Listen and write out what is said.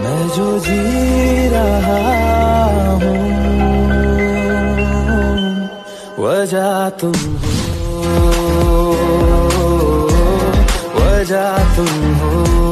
मैं जो जी रहा हूँ वजह तुम हो, वजह तुम हो।